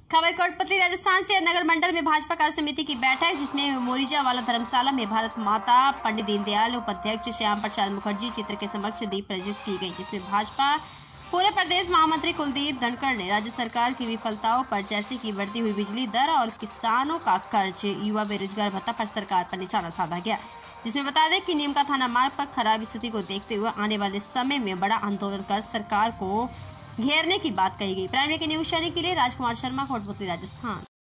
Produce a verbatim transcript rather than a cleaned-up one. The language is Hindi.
खबर कोटपुतली राजस्थान से नगर मंडल में भाजपा कार्य समिति की बैठक, जिसमें मोरिजा वाला धर्मशाला में भारत माता पंडित दीनदयाल उपाध्याय श्याम प्रसाद मुखर्जी चित्र के समक्ष दीप प्रज्वलित की गई, जिसमें भाजपा पूरे प्रदेश महामंत्री कुलदीप धनखड़ ने राज्य सरकार की विफलताओं पर, जैसे कि बढ़ती हुई बिजली दर और किसानों का कर्ज, युवा बेरोजगार भत्ता पर सरकार पर निशाना साधा गया। जिसमें बता दें कि नीमका थाना मार्ग पर खराब स्थिति को देखते हुए आने वाले समय में बड़ा आंदोलन कर सरकार को घेरने की बात कही गई। प्राइम न्यूज के लिए राजकुमार शर्मा, कोटपुतली, राजस्थान।